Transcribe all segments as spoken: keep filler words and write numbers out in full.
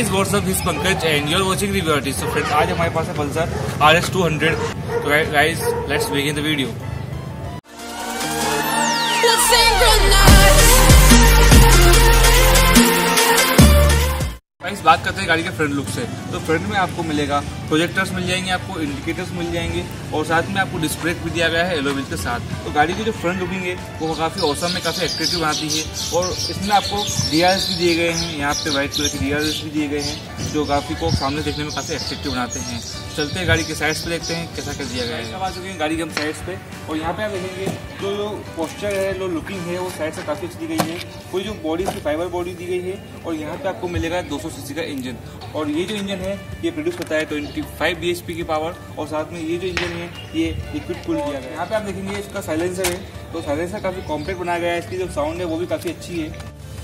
guys, what's up? This is Pankaj and you're watching Review Artist. So friends, आज हमारे पास है Pulsar R S two hundred. तो guys, let's begin the video. Guys, बात करते हैं गाड़ी के फ्रंट लुक से. तो फ्रंट में आपको मिलेगा प्रोजेक्टर्स मिल जाएंगे, आपको इंडिकेटर्स मिल जाएंगे और साथ में आपको डिस्प्ले भी दिया गया है एलो व्हील के साथ. तो गाड़ी की जो फ्रंट लुकिंग है वो काफ़ी औसम में, काफ़ी एट्रैक्टिव बनाती है. और इसमें आपको डी आर एस भी दिए गए हैं, यहाँ पे व्हाइट कलर के डी आर एस भी दिए गए हैं जो काफ़ी को सामने देखने में काफ़ी एट्रैक्टिव बनाते हैं. चलते हैं गाड़ी के साइड्स पे, देखते हैं कैसा कर दिया गया है. अब आ चुके हैं गाड़ी के हम साइड्स पे और यहाँ पे आप देखेंगे जो जो पोस्चर है, जो लुकिंग है वो साइड से काफ़ी अच्छी दी गई है. कोई जो बॉडी की फाइबर बॉडी दी गई है और यहाँ पे आपको मिलेगा दो सौ सीसी का इंजन. और ये जो इंजन है ये प्रोड्यूस करता है पच्चीस बी एच पी की पावर. और साथ में ये जो इंजन है ये लिक्विड कूल किया गया है. यहाँ पे आप देखेंगे इसका साइलेंसर है, तो साइलेंसर काफ़ी कॉम्पैक्ट बनाया गया है. इसकी जो साउंड है वो भी काफ़ी अच्छी है.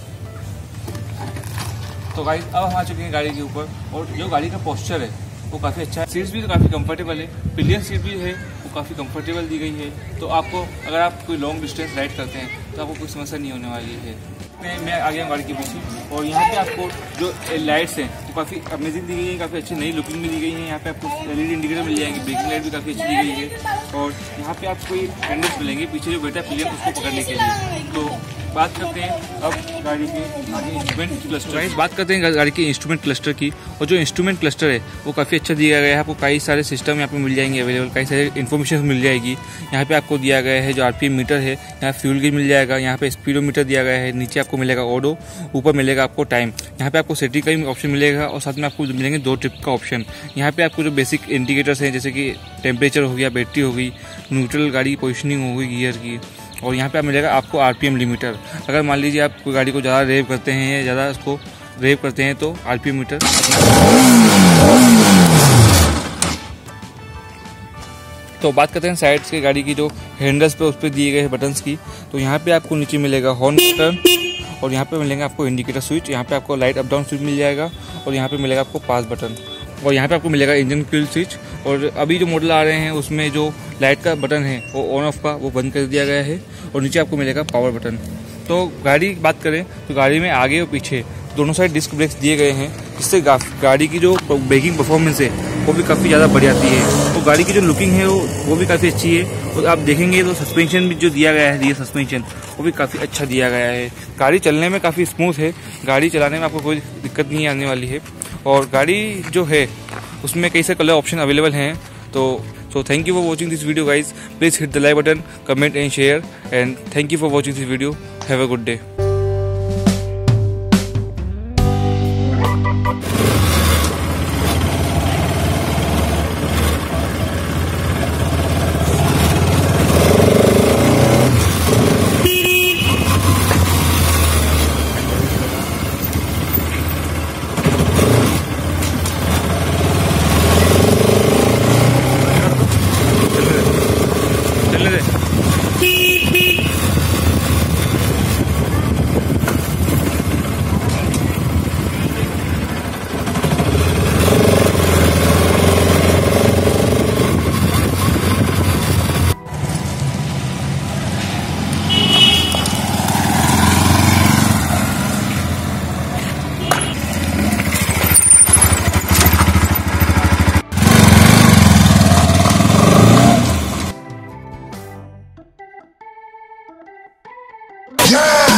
तो गाइस, अब हम आ चुके हैं गाड़ी के ऊपर और जो गाड़ी का पोस्चर है वो काफ़ी अच्छा है. सीट्स भी तो काफ़ी कंफर्टेबल है, पिलियन सीट भी है वो काफ़ी कंफर्टेबल दी गई है. तो आपको अगर आप कोई लॉन्ग डिस्टेंस राइड करते हैं तो आपको कोई समस्या नहीं होने वाली है. मैं आ गया गाड़ी के पीछे और यहाँ पे आपको जो लाइट्स हैं वो काफ़ी अमेजिंग दी गई है, काफ़ी अच्छी नई लुकिंग भी दी गई है. यहाँ पे आपको एल ई डी इंडिकेटर मिल जाएंगे, ब्रेकिंग लाइट भी काफ़ी अच्छी दी गई है. और यहाँ पे आपको कोई हैंडल्स मिलेंगे पीछे जो बैठा पिलियन उसको पकड़ने के लिए. तो बात करते हैं अब गाड़ी के आगे इंस्ट्रूमेंट क्लस्टर. बात करते हैं गाड़ी के इंस्ट्रूमेंट क्लस्टर की. और जो इंस्ट्रूमेंट क्लस्टर है वो काफ़ी अच्छा दिया गया है. आपको कई सारे सिस्टम यहाँ पे मिल जाएंगे अवेलेबल, कई सारे इन्फॉर्मेशन मिल जाएगी. यहाँ पे आपको दिया गया है जो आर पी एम मीटर है, यहाँ फ्यूल गेज मिल जाएगा, यहाँ पे स्पीडोमीटर दिया गया है, नीचे आपको मिलेगा ऑडो, ऊपर मिलेगा आपको टाइम. यहाँ पे आपको सेटिंग का भी ऑप्शन मिलेगा और साथ में आपको मिलेंगे दो ट्रिप का ऑप्शन. यहाँ पे आपको जो बेसिक इंडिकेटर्स हैं जैसे कि टेम्परेचर हो गया, बैटरी हो गई, न्यूट्रल गाड़ी पोजिशनिंग हो गई गियर की. और यहाँ पे आप मिलेगा आपको आरपीएम लिमिटर. अगर मान लीजिए आप कोई गाड़ी को ज़्यादा रेव करते हैं या ज़्यादा उसको रेव करते हैं तो आरपीएम मीटर. तो बात करते हैं साइड्स के गाड़ी की जो हैंडल्स पे उस पर दिए गए हैं बटन्स की. तो यहाँ पे आपको नीचे मिलेगा हॉर्न बटन और यहाँ पे मिलेंगे आपको इंडिकेटर स्विच. यहाँ पे आपको लाइट अप डाउन स्विच मिल जाएगा और यहाँ पे मिलेगा आपको पास बटन. और यहाँ पे आपको मिलेगा इंजन फ्यूल स्विच. और अभी जो मॉडल आ रहे हैं उसमें जो लाइट का बटन है वो ऑन ऑफ का वो बंद कर दिया गया है. और नीचे आपको मिलेगा पावर बटन. तो गाड़ी की बात करें तो गाड़ी में आगे और पीछे दोनों साइड डिस्क ब्रेक्स दिए गए हैं, जिससे गाड़ी की जो ब्रेकिंग परफॉर्मेंस है वो भी काफ़ी ज़्यादा बढ़ जाती है. तो गाड़ी की जो लुकिंग है वो वो भी काफ़ी अच्छी है. और आप देखेंगे तो सस्पेंशन भी जो दिया गया है, रियर सस्पेंशन वो भी काफ़ी अच्छा दिया गया है. गाड़ी चलने में काफ़ी स्मूथ है, गाड़ी चलाने में आपको कोई दिक्कत नहीं आने वाली है. और गाड़ी जो है उसमें कई सारे कलर ऑप्शन अवेलेबल हैं. तो so thank you for watching this video guys. Please hit the like button, comment and share. And thank you for watching this video. Have a good day. Yeah!